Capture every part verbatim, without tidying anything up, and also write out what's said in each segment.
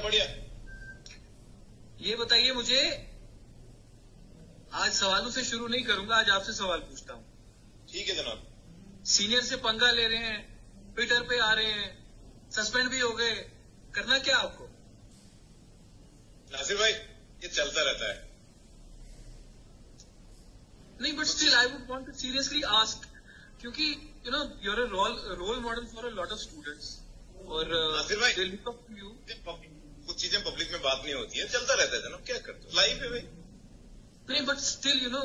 बढ़िया। ये बताइए मुझे, आज सवालों से शुरू नहीं करूंगा, आज आपसे सवाल पूछता हूँ। ठीक है जनाब। सीनियर से पंगा ले रहे हैं, ट्विटर पे आ रहे हैं, सस्पेंड भी हो गए, करना क्या आपको? नासिर भाई, ये चलता रहता है। नहीं, but still I would want to seriously ask, क्योंकि you know you are a role role model for a lot of students और नासिर भाई, they look up to you. कुछ चीजें पब्लिक में बात नहीं होती है, चलता रहता है जनाब, क्या करते हो, लाइफ है भाई। नहीं, but still you know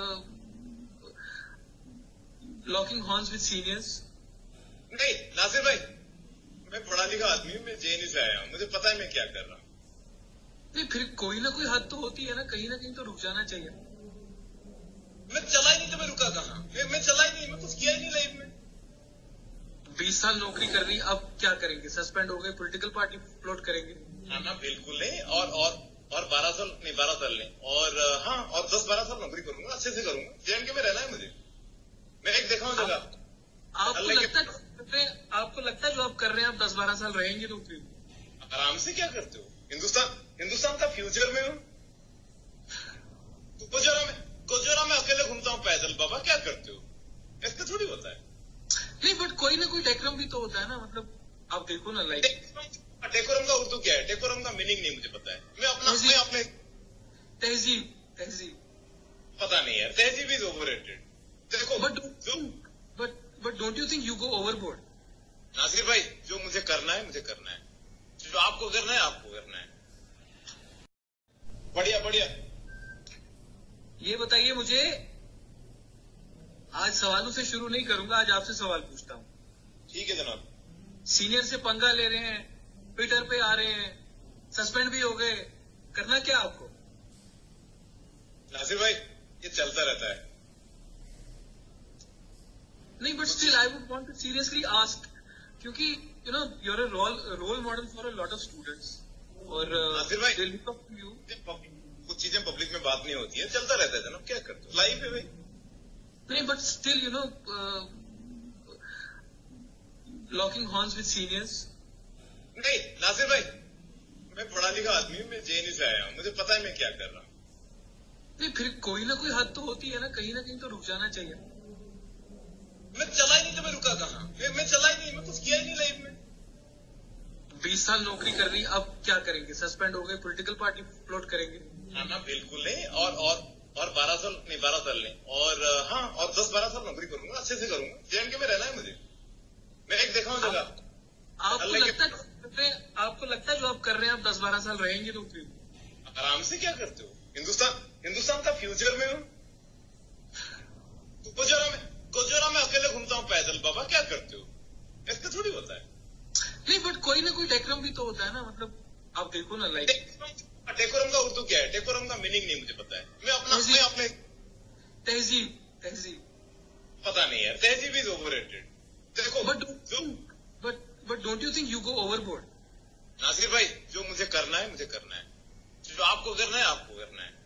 locking horns with seniors. नहीं नासिर भाई, मैं पढ़ा लिखा आदमी हूँ, मैं जेएनयू से आया हूँ, मुझे पता है मैं क्या कर रहा हूँ। नहीं, फिर कोई ना कोई हद तो होती है ना, कहीं ना कहीं तो रुक जाना चाहिए। मैं चला ही नहीं तो मैं रुका कहाँ? मैं, मैं चला ही नहीं, मैं कुछ किया ही नहीं लाइफ में। बीस साल नौकरी कर रही, अब क्या करेंगे? सस्पेंड हो गए, पॉलिटिकल पार्टी फ्लोट करेंगे? हाँ ना, बिल्कुल नहीं। और और और बारह साल नहीं, बारह साल नहीं, और हाँ, और दस बारह साल नौकरी करूंगा, अच्छे से करूंगा। जेएनके में रहना है मुझे, मैं एक देखा हूँ जगह। आपको लगता है आपको लगता है जो आप कर रहे हैं, आप दस बारह साल रहेंगे नौकरी? आराम से क्या करते हो? हिंदुस्तान हिंदुस्तान का फ्यूचर में हूँ। गुजरा में गुजरा में अकेले घूमता हूँ पैदल, बाबा क्या करते हो? ऐसा थोड़ी होता है। नहीं, बट कोई ना कोई डेकोरम भी तो होता है ना, मतलब आप देखो ना, लाइक डेकोरम का उर्दू क्या है? डेकोरम का मीनिंग नहीं मुझे पता है। मैं अपना मैं अपने तहजीब तहजीब पता नहीं यार, तहजीब इज ओवररेटेड। देखो but but but don't you think you go overboard? Nasir भाई, जो मुझे करना है मुझे करना है, जो आपको करना है आपको करना है। बढ़िया बढ़िया। ये बताइए मुझे, आज सवालों से शुरू नहीं करूंगा, आज आपसे सवाल पूछता हूँ। ठीक है जनाब। सीनियर से पंगा ले रहे हैं, ट्विटर पे आ रहे हैं, सस्पेंड भी हो गए, करना क्या आपको? नासिर भाई, ये चलता रहता है। नहीं, but still I would want to seriously ask, क्योंकि you know you are a role role model for a lot of students और नासिर भाई, they look up to you. कुछ चीजें पब्लिक में बात नहीं होती है, चलता रहता है जनाब, क्या करते हो, लाइफ है भाई। नहीं, but still you know locking horns with seniors. नहीं नासिर भाई, मैं पढ़ा लिखा आदमी हूँ, मैं जेएनयू से आया हूँ, मुझे पता है मैं क्या कर रहा हूँ। नहीं, फिर कोई ना कोई हद तो होती है ना, कहीं ना कहीं तो रुक जाना चाहिए। मैं चला ही नहीं तो मैं रुका कहाँ? मैं, मैं चला ही नहीं, मैं कुछ किया ही नहीं लाइफ में। बीस साल नौकरी कर रही, अब क्या करेंगे? सस्पेंड हो गए, पॉलिटिकल पार्टी फ्लोट करेंगे? हाँ ना, बिल्कुल नहीं। और और और बारह साल नहीं, बारह साल नहीं, और हाँ, और दस बारह साल नौकरी करूंगा, अच्छे से करूंगा। जेएनके में रहना है मुझे, मैं एक देखा हूँ जगह। आपको लगता है आपको लगता है जो आप कर रहे हैं, आप दस बारह साल रहेंगे नौकरी? आराम से क्या करते हो? हिंदुस्तान हिंदुस्तान का फ्यूचर में हूँ। गुजरा में गुजरा में अकेले घूमता हूँ पैदल, बाबा क्या करते हो? ऐसा थोड़ी होता है। नहीं, बट कोई ना कोई डेकोरम भी तो होता है ना, मतलब आप देखो ना, लाइक डेकोरम का उर्दू क्या है? डेकोरम का मीनिंग नहीं मुझे पता है। मैं अपना मैं अपने तहजीब तहजीब पता नहीं यार, तहजीब इज ओवररेटेड। देखो but but but don't you think you go overboard? Nasir भाई, जो मुझे करना है मुझे करना है, जो आपको करना है आपको करना है।